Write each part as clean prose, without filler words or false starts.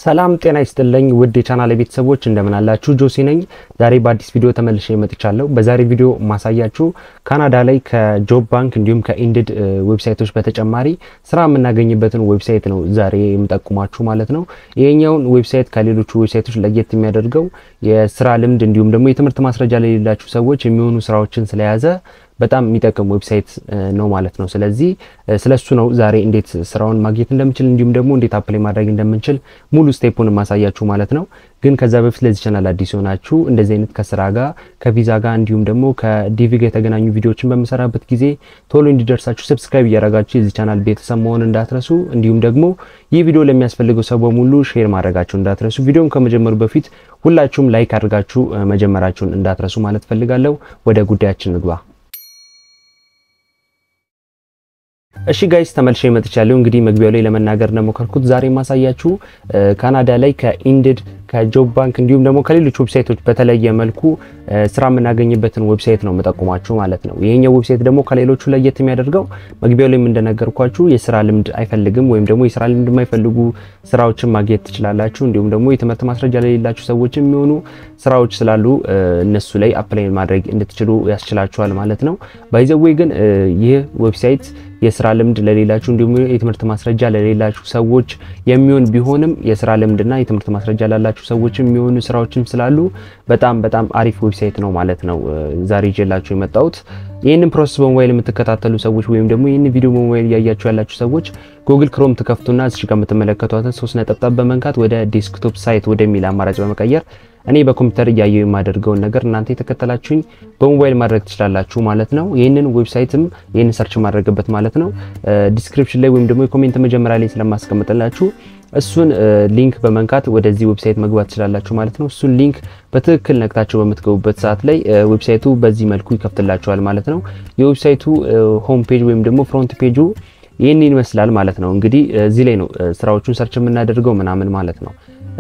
ሰላም ጤና ይስጥልኝ ውድ የቻናሌ ቤተሰቦች እንደምን አላችሁ ጆሲ ነኝ ዛሬ በአዲስ ቪዲዮ ተመልሼ መጥቻለሁ በዛሬ ቪዲዮ ማሳያችሁ ካናዳ ላይ ከጆብ ባንክ እንዲሁም ከኢንዲድ ዌብሳይቶች በተጨማሪ ስራ የምናገኝበትን ዌብሳይት ነው ዛሬ የምጠቁማችሁ ማለት ነው ይሄኛውን ዌብሳይት ከሌሎቹ ዌብሳይቶች ለየት የሚያደርገው የስራ ልምድ እንዲሁም ደግሞ የትምህርት ማስረጃ ላይ ያላችሁ ሰዎች የሚሆኑ ስራዎችን ስለያዘ በጣም የሚጠቅም ዌብሳይት ነው ማለት ነው ስለዚህ ስለሱ ነው ዛሬ እንዴት ስራውን ማግኘት እንደምንችል እንዲሁም ደግሞ እንዴት አፕላይ ማድረግ እንደምንችል ሙሉ ስቴፑን ማሳያችሁ ማለት ነው ግን ከዛ በፊት ለዚህ ቻናል አዲስ ሆናችሁ እንደዚህ አይነት ከስራ ጋር ከቪዛ ጋር እንዲሁም ደግሞ ከዲቪ ጋር የተገናኙ ቪዲዮዎችን በመሰራበት ጊዜ ቶሎ እንዲደርሳችሁ ሰብስክራይብ ያደረጋችሁ የዚህ ቻናል ቤተሰብ መሆን እንዳትረሱ እንዲሁም ደግሞ ይህ ቪዲዮ ለሚያስፈልገው ሰው በሙሉ ሼር ማድረጋችሁ እንዳትረሱ ቪዲዮን ከመጀመሩ በፊት ሁላችሁም ላይክ አድርጋችሁ መጀመራችሁን እንዳትረሱ ማለት ፈልጋለሁ ወደ ጉዳያችን እንግባ እሺ ጋይስ ተመልሼ መጥቻለሁ እንግዲህ መግቢያው ላይ ለመናገር እንደሞከርኩት ዛሬ ማሳያችሁ ካናዳ ላይ ከኢንዲድ ከጆብ ባንክ እንዲሁም ደግሞ ከሌሎች ዌብሳይቶች በተለየ መልኩ ስራ የምናገኝበትን ዌብሳይት ነው መጠቆማችሁ ማለት ነው ይሄኛው ዌብሳይት ደግሞ ከሌሎቹ ለየት የሚያደርገው መግቢያው ላይ እንደነገርኳችሁ የስራ ልምድ አይፈልግም ወይም ደግሞ የስራ ልምድ የማይፈልጉ ስራዎችን ማግኘት ትችላላችሁ እንዲሁም ደግሞ የትምህርት ማስረጃ ላይ ያላችሁ ሰዎች የሚሆኑ ስራዎች ስላሉ እነሱ ላይ አፕላይ ማድረግ እንድትችሉ ያስችላችኋል ማለት ነው ባይ ዘ ዌይ ግን ይህ ዌብሳይት የስራ ልምድ ለሌላችሁ እንዲሁም የትምህርት ማስረጃ ለሌላችሁ ሰዎች የሚሆን ቢሆንም የስራ ልምድና የትምህርት ማስረጃ ላላችሁ ሰዎች የሚሆኑ ስራዎችም ስላሉ በጣም አሪፍ ዌብሳይት ነው ማለት ነው ዛሬ ይዤላችሁ የመጣሁት ይሄንን ፕሮሰስ በሞባይል የምትከታተሉ ሰዎች ወይም ደግሞ ይሄንን ቪዲዮ በሞባይል ያያችሁ ያላችሁ ሰዎች ጉግል ክሮም ተከፍቱና እዚህ ጋር የምትመለከቷትን 3 ነጥብ በመንካት ወደ ዴስክቶፕ ሳይት ወደሚል አማራጭ በመቀየር እኔ በኮምፒውተር ያየው የማደርገው ነገር እናንተ የተከተላችሁኝ በሞባይል ማድረግ ትችላላችሁ ማለት ነው ይሄንን ዌብሳይትም ይሄንን ሰርች ማድረግበት ማለት ነው ዲስክሪፕሽን ላይ ወይም ደግሞ ኮሜንት መጀመሪያ ላይ ስለማስቀምጥላችሁ እሱን ሊንክ በመንካት ወደዚህ ዌብሳይት መግባት ትችላላችሁ ማለት ነው እሱን ሊንክ በትክክል ነክታችሁ በመትገቡበት ሰዓት ላይ ዌብሳይቱ በዚህ መልኩ ይከፍትላችኋል ማለት ነው የዌብሳይቱ ሆም ፔጅ ወይም ደግሞ ፍሮንት ፔጁ ይሄንን ይመስላል ማለት ነው እንግዲህ እዚህ ላይ ነው ስራዎቹን ሰርች የምናደርገው ምናምን ማለት ነው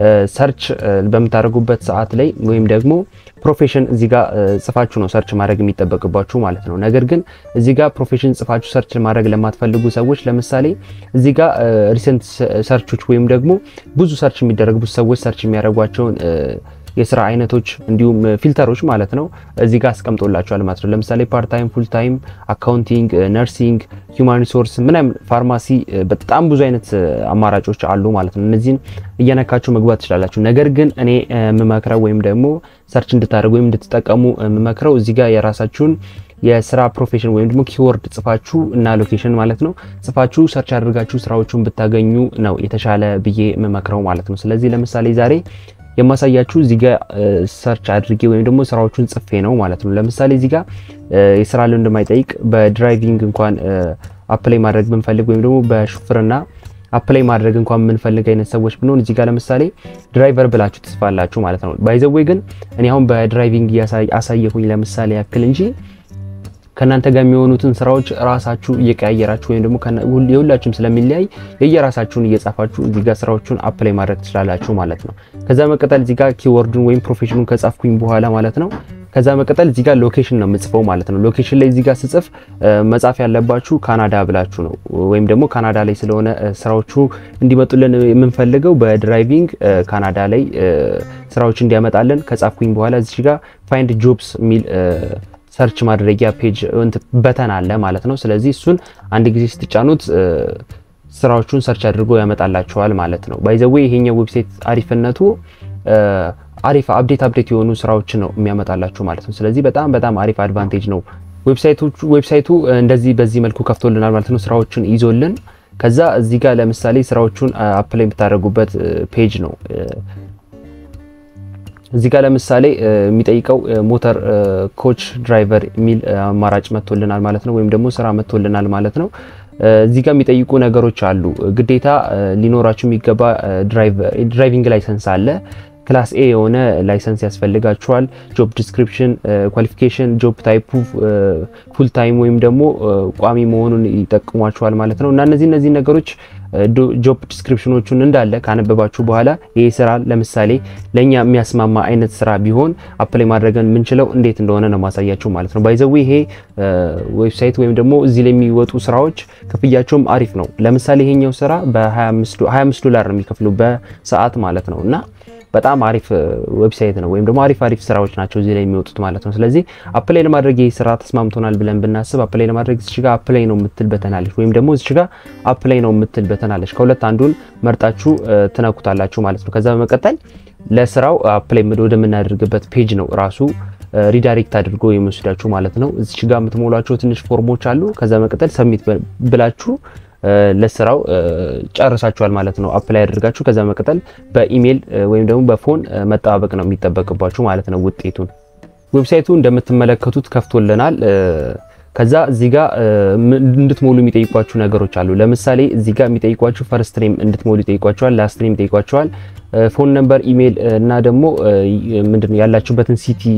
ሰርች በመታረጉበት ሰዓት ላይ ወይም ደግሞ ፕሮፌሽን እዚህ ጋር ጽፋችሁ ነው ሰርች ማድረግ የሚጠበቅባችሁ ማለት ነው ነገር ግን እዚህ ጋር ፕሮፌሽን ጽፋችሁ ሰርች ማድረግ ለማትፈልጉ ሰዎች ለምሳሌ እዚህ ጋር ሪሰንት ሰርቾች ወይም ደግሞ ብዙ ሰርች የሚደረጉ ሰዎች ሰርች የሚያደርጓቸውን የስራ አይነቶች እንዲሁም ፊልተሮች ማለት ነው እዚህ ጋር አስቀምጦላችኋል ማለት ነው ለምሳሌ ፓርት ታይም ፉል ታይም አካውንቲንግ ነርሲንግ ሂውማን ሪሶርስ ምንም ፋርማሲ በጣም ብዙ አይነት አማራጮች አሉ ማለት ነው እነዚህን እየነካችሁ መግባት ትችላላችሁ ነገር ግን እኔ መመክረው ወይም ደግሞ ሰርች እንድታደርጉ ወይም እንድትጠቀሙ መመክረው እዚህ ጋር የራሳችሁን የስራ ፕሮፌሽን ወይም ደግሞ ኪወርድ ጽፋችሁ እና ሎኬሽን ማለት ነው ጽፋችሁ ሰርች አድርጋችሁ ስራዎችን ብታገኙ ነው የተሻለ ብዬ መመክረው ማለት ነው ስለዚህ ለምሳሌ ዛሬ የማሳያችሁ እዚህ ጋር ሰርች አድርጌ ወይም ደግሞ ስራዎቹን ጽፌ ነው ማለት ነው ለምሳሌ እዚህ ጋር የስራ ልምድ እንደማይጠይቅ በድራይቪንግ እንኳን አፕላይ ማድረግ ብንፈልግ ወይም ደግሞ በሹፍርና አፕላይ ማድረግ እንኳን የምንፈልግ አይነት ሰዎች ብንሆን እዚህ ጋር ለምሳሌ ድራይቨር ብላችሁ ትጽፋላችሁ ማለት ነው ባይ ዘ ዌይ ግን እኔ አሁን በድራይቪንግ ያሳየሁኝ ለምሳሌ ያክል እንጂ ከናንተ ጋር የሚሆኑትን ስራዎች ራሳችሁ እየቀያየራችሁ ወይም ደግሞ የሁላችሁም ስለሚለያይ የየራሳችሁን እየጻፋችሁ እዚህ ጋር ስራዎቹን አፕላይ ማድረግ ትችላላችሁ ማለት ነው ከዛ መቀጠል እዚህ ጋር ኪወርዱን ወይም ፕሮፌሽኑን ከጻፍኩኝ በኋላ ማለት ነው ከዛ መቀጠል እዚህ ጋር ሎኬሽን ነው የምጽፈው ማለት ነው ሎኬሽን ላይ እዚህ ጋር ስጽፍ መጻፍ ያለባችሁ ካናዳ ብላችሁ ነው ወይም ደግሞ ካናዳ ላይ ስለሆነ ስራዎቹ እንዲመጡልን የምንፈልገው በድራይቪንግ ካናዳ ላይ ስራዎች እንዲያመጣልን ከጻፍኩኝ በኋላ እዚህ ጋር ፋይንድ ጆብስ ሚል ሰርች ማድረጊያ ፔጅ በተን አለ ማለት ነው ስለዚህ እሱን አንድ ጊዜ ስትጫኑት ስራዎቹን ሰርች አድርጎ ያመጣላችኋል ማለት ነው ባይ ዘ ዌይ ይሄኛው ዌብሳይት አሪፍነቱ አሪፍ አፕዴት የሆኑ ስራዎች ነው የሚያመጣላችሁ ማለት ነው ስለዚህ በጣም አሪፍ አድቫንቴጅ ነው ዌብሳይቱ እንደዚህ በዚህ መልኩ ከፍቶልናል ማለት ነው ስራዎችን ይዞልን ከዛ እዚህ ጋር ለምሳሌ ስራዎቹን አፕላይ የምታደርጉበት ፔጅ ነው እዚህ ጋር ለምሳሌ የሚጠይቀው ሞተር ኮች ድራይቨር ሚል አማራጭ መጥቶልናል ማለት ነው ወይም ደግሞ ስራ መጥቶልናል ማለት ነው እዚህ ጋር የሚጠይቁ ነገሮች አሉ ግዴታ ሊኖራችሁ የሚገባ ድራይቪንግ ላይሰንስ አለ ክላስ ኤ የሆነ ላይሰንስ ያስፈልጋችኋል ጆብ ዲስክሪፕሽን ኳሊፊኬሽን ጆብ ታይፑ ፉል ታይም ወይም ደግሞ ቋሚ መሆኑን ይጠቅሟችኋል ማለት ነው እና እነዚህ ነገሮች ጆብ ዲስክሪፕሽኖቹን እንዳለ ካነበባችሁ በኋላ ይሄ ስራ ለምሳሌ ለኛ የሚያስማማ አይነት ስራ ቢሆን አፕላይ ማድረግን ምንችለው እንዴት እንደሆነ ነው ማሳያችሁ ማለት ነው ባይዘው ይሄ ዌብሳይት ወይም ደግሞ እዚህ ላይ የሚወጡ ስራዎች ክፍያቸውም አሪፍ ነው ለምሳሌ ይሄኛው ስራ በ25 ዶላር ነው የሚከፍለው በሰዓት ማለት ነውና በጣም አሪፍ ዌብሳይት ነው ወይም ደግሞ አሪፍ ስራዎች ናቸው እዚህ ላይ የሚወጡት ማለት ነው ስለዚህ አፕላይ ለማድረግ ይሄ ስራ ተስማምቶናል ብለን ብናስብ አፕላይ ለማድረግ እዚህ ጋር አፕላይ ነው የምትል በተናለች ወይም ደግሞ እዚህ ጋር አፕላይ ነው የምትል በተናለች ከሁለት አንዱን መርጣችሁ ትነኩታላችሁ ማለት ነው ከዛ በመቀጠል ለስራው አፕላይ ወደምናደርግበት ፔጅ ነው ራሱ ሪዳይሬክት አድርጎ የሚወስዳችሁ ማለት ነው እዚህ ጋር የምትሞላቸው ትንሽ ፎርሞች አሉ ከዛ በመቀጠል ሰብሚት ብላችሁ ለስራው ጨርሳችኋል ማለት ነው አፕላይ አድርጋችሁ ከዛ መቀጠል በኢሜል ወይም ደግሞ በፎን መጣበቅ ነው የሚጠበቅባችሁ ማለት ነው ውጤቱን ዌብሳይቱ እንደምትመለከቱት ከፍቶልናል ከዛ እዚህ ጋር እንድትሞሉ የሚጠይቋችሁ ነገሮች አሉ ለምሳሌ እዚህ ጋር የሚጠይቋችሁ ፈርስት ኔም እንድትሞሉ ይጠይቋችኋል ላስት ኔም ይጠይቋችኋል ፎን ነምበር ኢሜል እና ደግሞ ምንድነው ያላችሁበትን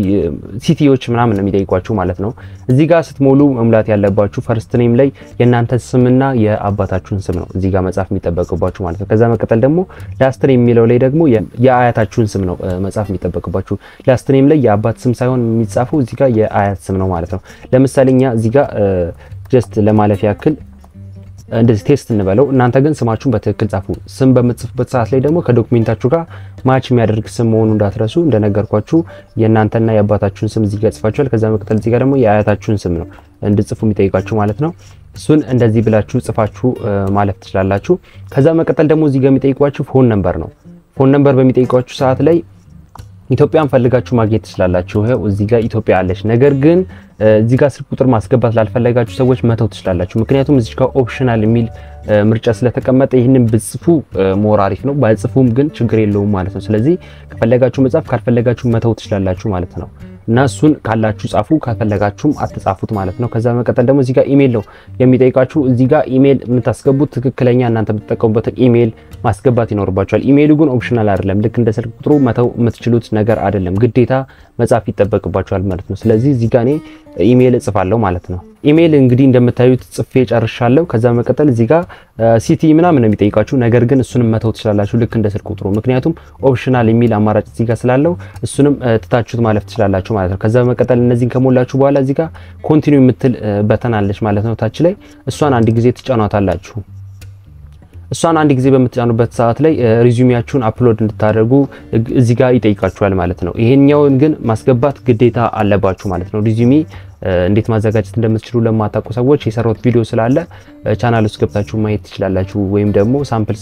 ሲቲዎች ምናምን ነው የሚጠይቋችሁ ማለት ነው እዚህ ጋር ስትሞሉ መሙላት ያለባችሁ ፈርስት ኔም ላይ የናንተ ስምና የአባታችሁን ስም ነው እዚህ ጋር መጻፍ የሚጠበቅባችሁ ማለት ነው ከዛ መቀጠል ደግሞ ላስት ኔም የሚለው ላይ ደግሞ የአያታችሁን ስም ነው መጻፍ የሚጠበቅባችሁ ላስት ኔም ላይ የአባት ስም ሳይሆን የሚጻፈው እዚህ ጋር የአያት ስም ነው ማለት ነው ለምሳሌኛ እዚህ ጋር ጀስት ለማለፍ ያክል እንደዚህ ቴስት እንበለው እናንተ ግን ስማችሁን በትክክል ጻፉ ስም በመጽፉበት ሰዓት ላይ ደግሞ ከዶክመንታችሁ ጋር ማች የሚያደርግ ስም መሆኑን እንዳትረሱ እንደነገርኳችሁ የናንተና የአባታችሁን ስም እዚህ ጋር ጽፋችኋል ከዛ መቀጠል እዚህ ጋር ደግሞ የአያታችሁን ስም ነው እንድጽፉ የሚጠይቃችሁ ማለት ነው እሱን እንደዚህ ብላችሁ ጽፋችሁ ማለፍ ትችላላችሁ ከዛ መቀጠል ደግሞ እዚህ ጋር የሚጠይቋችሁ ፎን ነምበር ነው ፎን ነምበር በሚጠይቋችሁ ሰዓት ላይ ኢትዮጵያን ፈልጋችሁ ማግኘት ትችላላችሁ ይሄው እዚህ ጋር ኢትዮጵያ አለች ነገር ግን እዚህ ጋር ስልክ ቁጥር ማስገባት ላልፈለጋችሁ ሰዎች መተው ትችላላችሁ ምክንያቱም እዚህ ጋር ኦፕሽናል የሚል ምርጫ ስለተቀመጠ ይሄንን ብጽፉ ሞር አሪፍ ነው ባጽፉም ግን ችግር የለውም ማለት ነው ስለዚህ ከፈለጋችሁ መጻፍ ካልፈለጋችሁ መተው ትችላላችሁ ማለት ነው እና እሱን ካላችሁ ጻፉ ካልፈለጋችሁም አትጻፉት ማለት ነው ከዛ መቀጠል ደግሞ እዚህ ጋር ኢሜል ነው የሚጠይቃችሁ እዚህ ጋር ኢሜል የምታስገቡት ትክክለኛ እናንተ የምትጠቀሙበት ኢሜል ማስገባት ይኖርባችኋል ኢሜሉ ግን ኦፕሽናል አይደለም ልክ እንደ ስልክ ቁጥሩ መተው የምትችሉት ነገር አይደለም ግዴታ መጻፍ ይጠበቅባችኋል ማለት ነው ስለዚህ እዚህ ጋር እኔ ኢሜል እጽፋለሁ ማለት ነው ኢሜል እንግዲህ እንደምታዩት ጽፌ ጨርሻለሁ ከዛ መቀጠል እዚህ ጋር ሲቲ ምናምን ነው የሚጠይቃችሁ ነገር ግን እሱንም መተው ትችላላችሁ ልክ እንደ ስልክ ቁጥሩ ምክንያቱም ኦፕሽናል የሚል አማራጭ እዚህ ጋር ስላለው እሱንም ትታችሁት ማለፍ ትችላላችሁ ማለት ነው ከዛ መቀጠል እነዚህን ከሞላችሁ በኋላ እዚህ ጋር ኮንቲኒው የምትል በተን አለች ማለት ነው ታች ላይ እሷን አንድ ጊዜ ትጫኗታላችሁ እሷን አንድ ጊዜ በመጫኑበት ሰዓት ላይ ሪዚዩሚያችሁን አፕሎድ እንድታደርጉ እዚህ ጋር ይጠይቃችኋል ማለት ነው ይሄኛውን ግን ማስገባት ግዴታ አለባችሁ ማለት ነው ሪዚዩሚ እንዴት ማዘጋጀት እንደምትችሉ ለማታውቁ ሰዎች የሰራሁት ቪዲዮ ስላለ ቻናል ውስጥ ገብታችሁ ማየት ትችላላችሁ ወይም ደግሞ ሳምፕል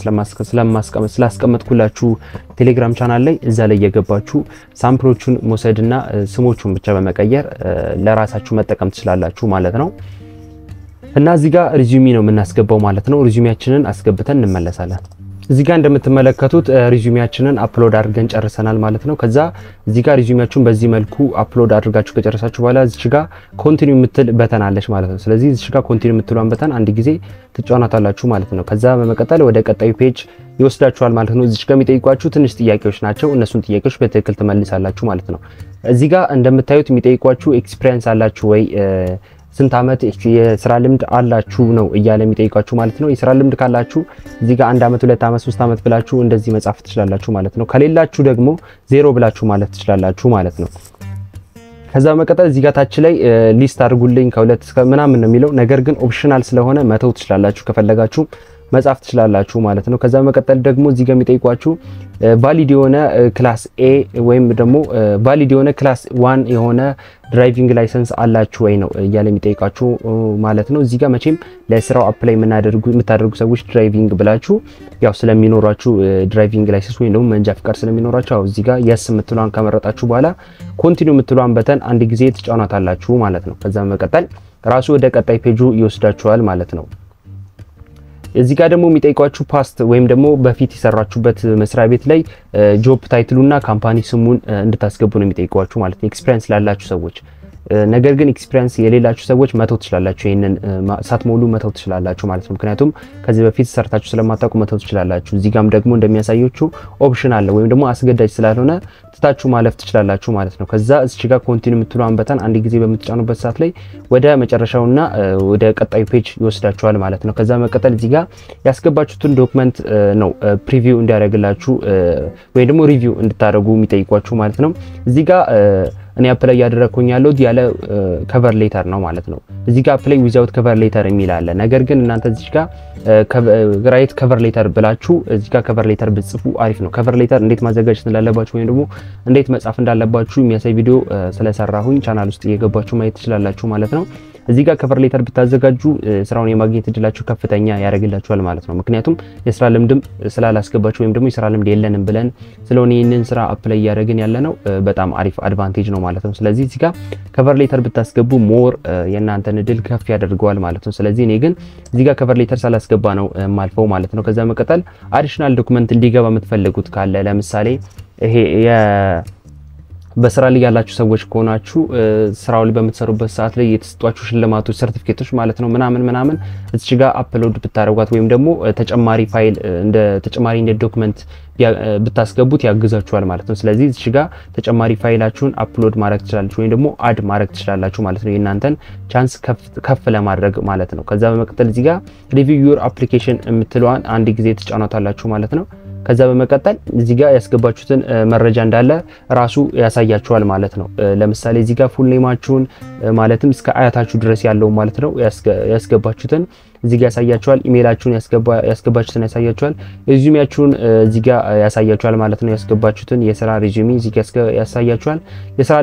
ስላስቀመጥኩላችሁ ቴሌግራም ቻናል ላይ እዛ ላይ የገባችሁ ሳምፕሎቹን መውሰድና ስሞቹን ብቻ በመቀየር ለራሳችሁ መጠቀም ትችላላችሁ ማለት ነው እና እዚህ ጋር ሪዚዩሚ ነው የምናስገባው ማለት ነው ሪዚዩሚያችንን አስገብተን እንመለሳለን እዚህ ጋር እንደምትመለከቱት ሪዚዩሚያችንን አፕሎድ አድርገን ጨርሰናል ማለት ነው ከዛ እዚህ ጋር ሪዚዩሚያችሁን በዚህ መልኩ አፕሎድ አድርጋችሁ ከጨረሳችሁ በኋላ እዚህ ጋር ኮንቲኒው የምትል በተን አለች ማለት ነው ስለዚህ እዚህ ጋር ኮንቲኒው የምትሏን በተን አንድ ጊዜ ትጫናታላችሁ ማለት ነው ከዛ በመቀጠል ወደ ቀጣዩ ፔጅ ይወስዳችኋል ማለት ነው እዚህ ጋር የሚጠይቋችሁ ትንሽ ጥያቄዎች ናቸው እነሱን ጥያቄዎች በትክክል ትመልሳላችሁ ማለት ነው እዚህ ጋር እንደምታዩት የሚጠይቋችሁ ኤክስፒሪየንስ አላችሁ ወይ ስንት አመት የስራ ልምድ አላችሁ ነው እያለ የሚጠይቃችሁ ማለት ነው የስራ ልምድ ካላችሁ እዚህ ጋር 1 አመት 2 አመት 3 አመት ብላችሁ እንደዚህ መጻፍ ትችላላችሁ ማለት ነው ከሌላችሁ ደግሞ 0 ብላችሁ ማለት ትችላላችሁ ማለት ነው ከዛ መቀጠል እዚህ ጋር ታች ላይ ሊስት አድርጉልኝ ከሁለት እስከ ምናምን ነው የሚለው ነገር ግን ኦፕሽናል ስለሆነ መተው ትችላላችሁ ከፈለጋችሁ መጻፍ ትችላላችሁ ማለት ነው ከዛ መቀጠል ደግሞ እዚህ ጋር የሚጠይቋችሁ ቫሊድ የሆነ ክላስ ኤ ወይም ደግሞ ቫሊድ የሆነ ክላስ 1 የሆነ ድራይቪንግ ላይሰንስ አላችሁ ወይ ነው እያለ የሚጠይቃችሁ ማለት ነው እዚህ ጋር መቼም ለስራው አፕላይ የምታደርጉ ሰዎች ድራይቪንግ ብላችሁ ያው ስለሚኖራችሁ ድራይቪንግ ላይሰንስ ወይ ደግሞ መንጃ ፍቃድ ስለሚኖራችሁ አው እዚህ ጋር የስ የምትሏን ከመረጣችሁ በኋላ ኮንቲኒው የምትሏን በተን አንድ ጊዜ ትጫኗታላችሁ ማለት ነው ከዛ መቀጠል ራሱ ወደ ቀጣይ ፔጁ ይወስዳችኋል ማለት ነው እዚህ ጋር ደግሞ የሚጠይቋችሁ ፓስት ወይም ደግሞ በፊት የሰራችሁበት መስሪያ ቤት ላይ ጆብ ታይትሉና ካምፓኒ ስሙን እንድታስገቡ ነው የሚጠይቋችሁ ማለት ነው ኤክስፒሪየንስ ላላችሁ ሰዎች ነገር ግን ኤክስፒሪየንስ የሌላችሁ ሰዎች መተው ትችላላችሁ ይሄንን ሳትሞሉ መተው ትችላላችሁ ማለት ነው ምክንያቱም ከዚህ በፊት ሰርታችሁ ስለማታውቁ መተው ትችላላችሁ እዚህ ጋም ደግሞ እንደሚያሳየው ኦፕሽን አለ ወይም ደግሞ አስገዳጅ ስላልሆነ ትታችሁ ማለፍ ትችላላችሁ ማለት ነው ከዛ እዚህ ጋር ኮንቲኒው የምትሉን በተን አንድ ጊዜ በመጫኑበት ሰዓት ላይ ወደ መጨረሻውና ወደ ቀጣዩ ፔጅ ይወስዳችኋል ማለት ነው ከዛ መቀጠል እዚህ ጋር ያስገባችሁትን ዶክመንት ነው ፕሪቪው እንዲያደርግላችሁ ወይ ደግሞ ሪቪው እንድታደርጉ የሚጠይቋችሁ ማለት ነው እዚህ ጋር እኔ አፕላይ ያደረኩኝ ያለው ያለ ከቨር ሌተር ነው ማለት ነው እዚህ ጋር አፕላይ ዊዛውት ከቨር ሌተር የሚል አለ ነገር ግን እናንተ እዚህ ጋር ራይት ከቨር ሌተር ብላችሁ እዚህ ጋር ከቨር ሌተር ብትጽፉ አሪፍ ነው ከቨር ሌተር እንዴት ማዘጋጀት እንዳለባችሁ ወይ ደግሞ እንዴት መጻፍ እንዳለባችሁ የሚያሳይ ቪዲዮ ስለሰራሁኝ ቻናል ውስጥ እየገባችሁ ማየት ትችላላችሁ ማለት ነው እዚህ ጋር ከቨር ሌተር ብታዘጋጁ ስራውን የማግኘት እድላችሁ ከፍተኛ ያደርግላችኋል ማለት ነው ምክንያቱም የስራ ልምድም ስላላስገባችሁ ወይም ደግሞ የስራ ልምድ የለንም ብለን ስለሆነ ይሄንን ስራ አፕላይ ያደርግን ያለነው በጣም አሪፍ አድቫንቴጅ ነው ማለት ነው ስለዚህ እዚህ ጋር ከቨር ሌተር ብታስገቡ ሞር የናንተን እድል ከፍ ያደርገዋል ማለት ነው ስለዚህ እኔ ግን እዚህ ጋር ከቨር ሌተር ሳላስገባ ነው ማልፈው ማለት ነው ከዛ መቀጠል አዲሽናል ዶክመንት እንዲገባ የምትፈልጉት ካለ ለምሳሌ ይሄ በስራ ላይ ያላችሁ ሰዎች ከሆናችሁ ስራው ላይ በመተሰሩበት ሰዓት ላይ የተሰጧችሁ ሽልማቶች ሰርቲፊኬቶች ማለት ነው ምናምን እዚህ ጋር አፕሎድ ብታረጓት ወይም ደግሞ ተጨማሪ ፋይል እንደ ዶክመንት ብታስገቡት ያግዛችኋል ማለት ነው ስለዚህ እዚህ ጋር ተጨማሪ ፋይላችሁን አፕሎድ ማድረግ ትችላላችሁ ወይ ደግሞ አድ ማድረግ ትችላላችሁ ማለት ነው የናንተን ቻንስ ከፍ ለማድረግ ማለት ነው ከዛ በመቀጠል እዚህ ጋር ሪቪው ዩር አፕሊኬሽን የምትለዋን አንድ ጊዜ ትጫኗታላችሁ ማለት ነው ከዛ በመቀጠል እዚህ ጋር ያስገባችሁትን መረጃ እንዳለ ራሱ ያሳያችኋል ማለት ነው ለምሳሌ እዚህ ጋር ፉል ኔማችሁን ማለትም እስከ አያታችሁ ድረስ ያለው ማለት ነው ያስገባችሁትን እዚህ ጋር ያሳያችኋል ኢሜይላችሁን ያስገባችሁትን ያሳያችኋል ሪዚዩሜያችሁን እዚህ ጋር ያሳያችኋል ማለት ነው ያስገባችሁትን የስራ ሪዚዩሜ እዚህ ጋር ያሳያችኋል የስራ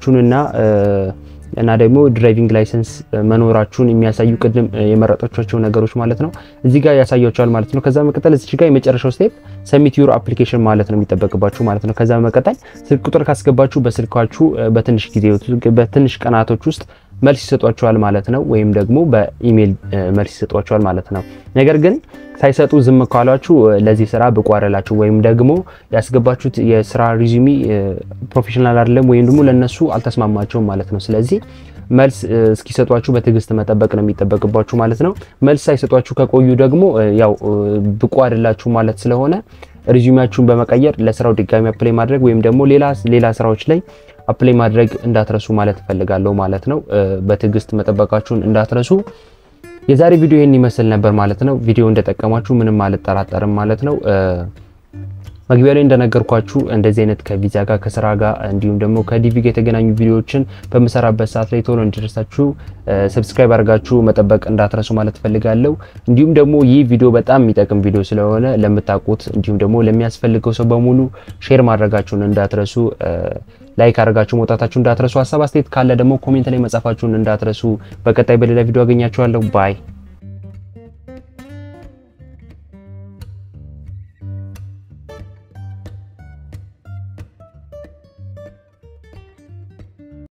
ልምዳችሁንና ደግሞ ድራይቪንግ ላይሰንስ መኖራችሁን የሚያሳዩ ቅድም የመረጣችኋቸው ነገሮች ማለት ነው እዚህ ጋር ያሳያችኋል ማለት ነው ከዛ መቀጠል እዚህ ጋር የመጨረሻው ስቴፕ ሰሚት ዩር አፕሊኬሽን ማለት ነው የሚጠበቅባችሁ ማለት ነው ከዛ መቀጠል ስልክ ቁጥር ካስገባችሁ በስልካችሁ በትንሽ ቀናቶች ውስጥ መልስ ይሰጧችኋል ማለት ነው ወይም ደግሞ በኢሜል መልስ ይሰጧችኋል ማለት ነው ነገር ግን ሳይሰጡ ዝም ካላችሁ ለዚህ ስራ ብቁ አይደላችሁ ወይም ደግሞ ያስገባችሁት የስራ ሪዚዩሚ ፕሮፌሽናል አይደለም ወይም ደግሞ ለነሱ አልተስማማቸውም ማለት ነው ስለዚህ መልስ እስኪሰጧችሁ በትግስት መጠበቅ ነው የሚጠበቅባችሁ ማለት ነው መልስ ሳይሰጧችሁ ከቆዩ ደግሞ ያው ብቁ አይደላችሁ ማለት ስለሆነ ሪዚዩሚያችሁን በመቀየር ለስራው ድጋሚ አፕላይ ማድረግ ወይም ደግሞ ሌላ ስራዎች ላይ አፕላይ ማድረግ እንዳትረሱ ማለት ፈልጋለሁ ማለት ነው በትግስት መጠበቃችሁን እንዳትረሱ የዛሬ ቪዲዮ ይሄን ይመስል ነበር ማለት ነው ቪዲዮ እንደተጠቀማችሁ ምንም አልጠራጠርም ማለት ነው መግቢያ ላይ እንደነገርኳችሁ እንደዚህ አይነት ከቪዛ ጋር ከስራ ጋር እንዲሁም ደግሞ ከዲቪ ጋር የተገናኙ ቪዲዮዎችን በመሰራበት ሰዓት ላይ ቶሎ እንዲደርሳችሁ ሰብስክራይብ አድርጋችሁ መጠበቅ እንዳትረሱ ማለት ፈልጋለሁ እንዲሁም ደግሞ ይህ ቪዲዮ በጣም የሚጠቅም ቪዲዮ ስለሆነ ለምታውቁት እንዲሁም ደግሞ ለሚያስፈልገው ሰው በሙሉ ሼር ማድረጋችሁን እንዳትረሱ ላይክ አድርጋችሁ መውጣታችሁን እንዳትረሱ ሐሳብ አስተያየት ካለ ደግሞ ኮሜንት ላይ መጻፋችሁን እንዳትረሱ በቀጣይ በሌላ ቪዲዮ አገኛችኋለሁ ባይ